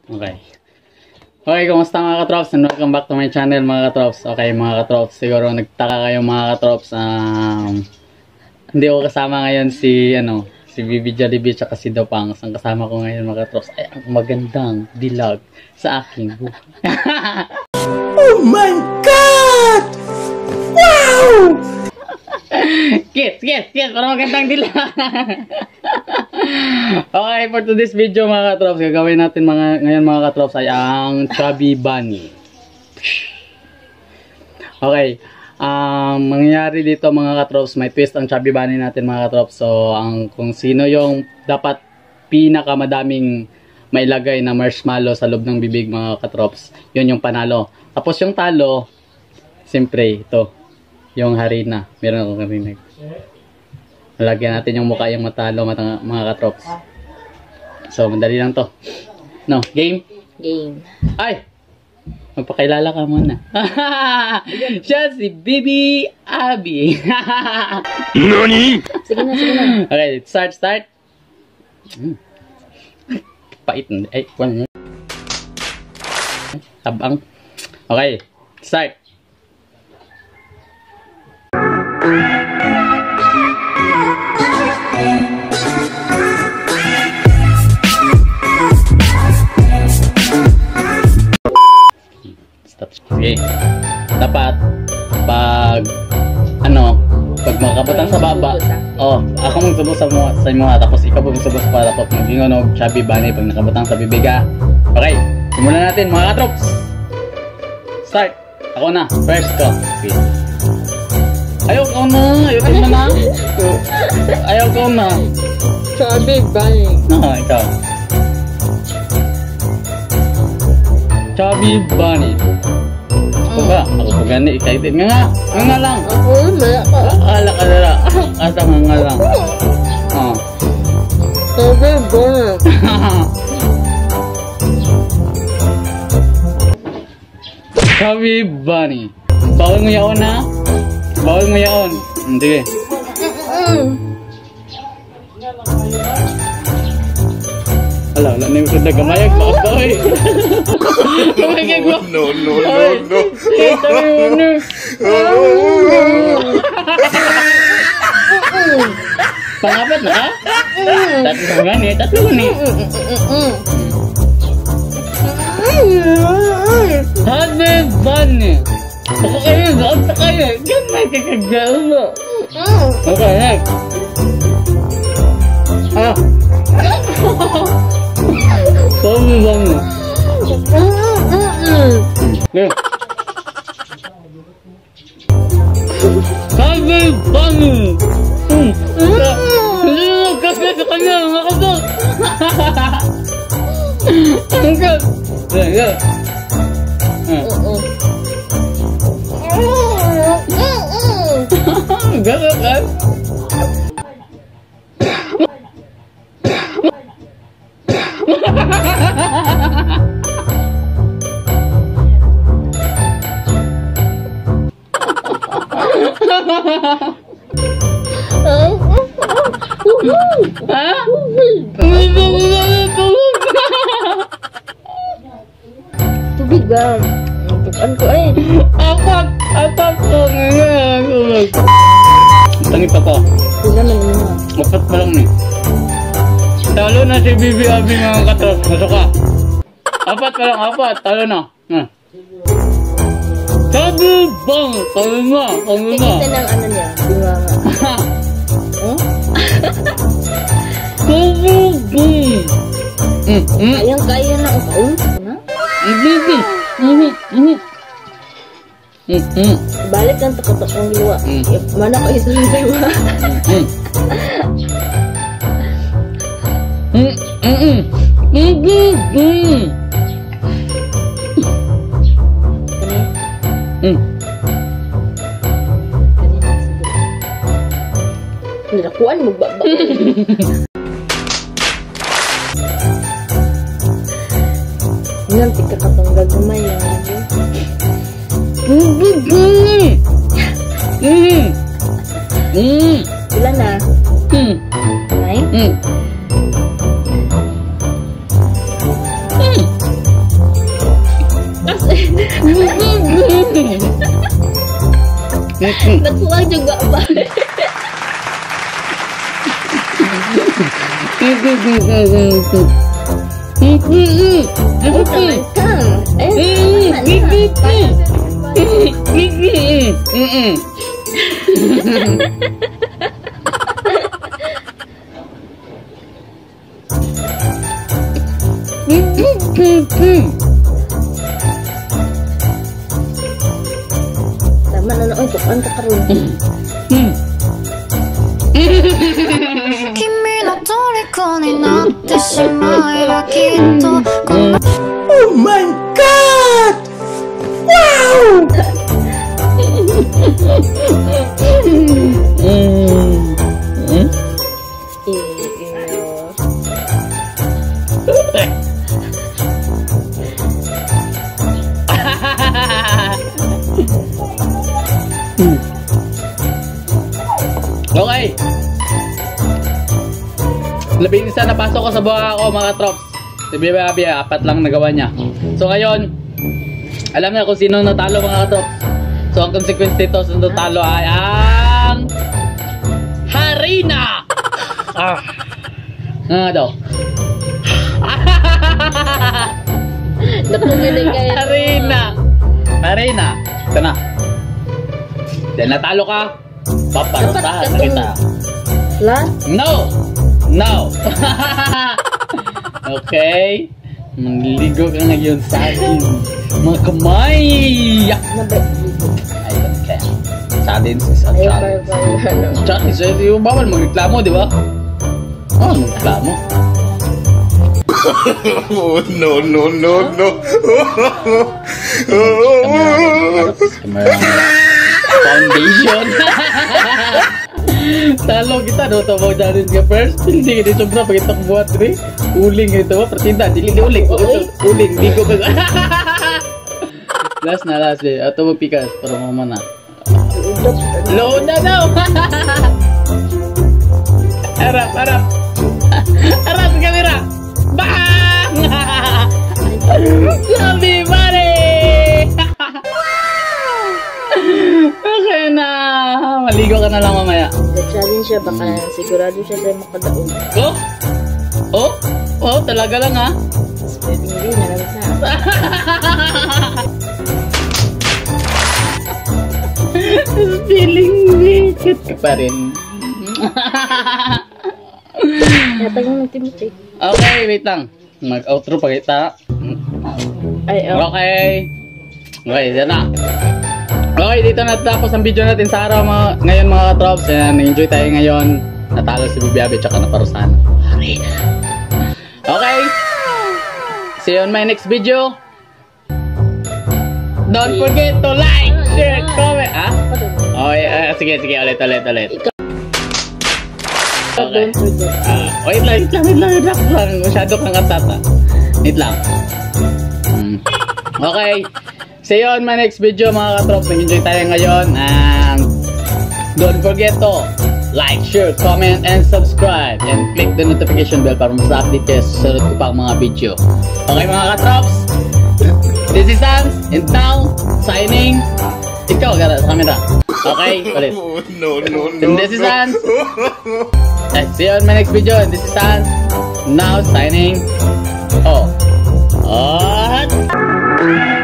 Okay. Okay, kumusta mga katrops? And welcome back to my channel mga katrops. Okay mga katrops, siguro nagtaka kayo mga katrops. Hindi ko kasama ngayon si Bibi Jollibee at si Dopang. Ang kasama ko ngayon mga katrops ay ang magandang dilag sa aking buhay. Oh my God! Wow! Kiss! Para magandang dilag. Okay, for today's video mga katrops, gagawin natin ngayon mga katrops ay ang Chubby Bunny. Okay, mangyayari dito mga katrops, may twist ang Chubby Bunny natin mga katrops. So, kung sino yung dapat pinakamadaming mailagay na marshmallow sa loob ng bibig mga katrops, yun yung panalo. Tapos yung talo, siyempre ito, yung harina. Meron akong harina. Lagyan natin yung mukha yung matalo mga katrops. So, madali lang to. No, game? Game. Ay! Magpakilala ka muna. Siya si Bibi Abby. Nani? Sige na. Okay, start. Pait na. Ay, wala. Tabang. Okay, start. Okay. Dapat pag makakabutang sa baba, ako magsubos sa mga tapos ikaw magsubos para tapos mag-ingonog Chubby Bunny pag nakabutang sa bibig ha. Okay, simulan natin mga katrops. Start. Ako na, first ko. Okay. Ayaw ko na. Chubby Bunny. Ikaw. Chubby Bunny. Ako ba? Ako po gani, excited nga lang. Ako, maya ka. Akala ka nila. Asa nga lang. Chubby Bunny. Chubby Bunny. Bawal mo yaon ha? Bawal mo yaon. Sige. Wala na yung sudah gamayag pa ako eh. No. Pangapat na ka? Tatlo ni. Chubby Bunny. Ako kayo, doon sa kayo. Diyan may kakagdaan mo. Okay, next. Chubby Bunny. Chubby Bunny. Hindi mo kasi sa kanya, makasok. Angkat. Yeah. Gano'n ka? Tubig ba? Tukan ko eh. Apat ko ngayon. Tangip ako. Hindi naman mo. Apat pa lang ni. Talo na si Bibi Abby mga katrop. Masok ka. Apat pa lang, talo na. Chubby Bunny. Talo na. Tingnan ng ano niya. Binganga. Chubby Bunny. Ayang kaya na ang kaun. Bibi. Balik lang takatak ng liwa. Mana ko ito ng liwa. Nilakuan mo ba? Nanti kakatanggal naman yung ilan na? 9? Nakuha juga ba? Tama na noon, tukan ka karon. 君の虜になってしまえばきっと Oh my god! Wow! Okay. Labing isa napasok ko sa buha ko mga trops. Si Bibi, apat lang nagawa niya. So ngayon, alam na kung sino natalo mga trops. So ang consequence dito sa natalo ay ang Harina! Nga daw. Napumiling kayo. Harina! Ito na. Dahil natalo ka, paparusahan na kita. Flat? No! Okay? Manligo ka ngayon sa akin. Mga kamay! Ayun kaya. Challenge is a challenge. Challenge, yung bawal magreklamo, di ba? Oh, magreklamo. Oh, no. Foundation. Talo kita no to mo challenge ka first. Hindi kita sobra pag ito buhat rin. Uling ito mo pertinda dili uling. Uling bigo ka. Last eh. Ato mo pikas para mo mana. Load na daw. Harap. Harap sa kamera. Bang! Sabi pare. Okay na. Maligo ka na lang mamaya. Nag-challenge siya, baka sigurado siya sa'yo makadaog. Oh, talaga lang ha. Pwede hindi, nalang na. Feeling naked ka pa rin. Natag mo ng Timothy. Okay, wait lang. Mag-outro pa kita. Okay, yan na. Okay, dito natapos ang video natin sa araw ngayon mga katrops. Na-enjoy tayo ngayon. Natalo si Bibi tsaka naparusahan. Okay. See you on my next video. Don't forget to like, share, comment. Okay, sige, ulit. Okay. Wait lang. Masyado kang atata. Wait lang. Okay. See you on my next video mga katrops. Nag-enjoy tayo ngayon. And don't forget to like, share, comment, and subscribe. And click the notification bell para mas update kayo sa susunod ko pang mga video. Okay mga katrops. This is Hans. And now, signing. Ikaw, gara sa camera. Okay, ulit. No. And this is Hans. See you on my next video. And this is Hans. Now, signing. Oh.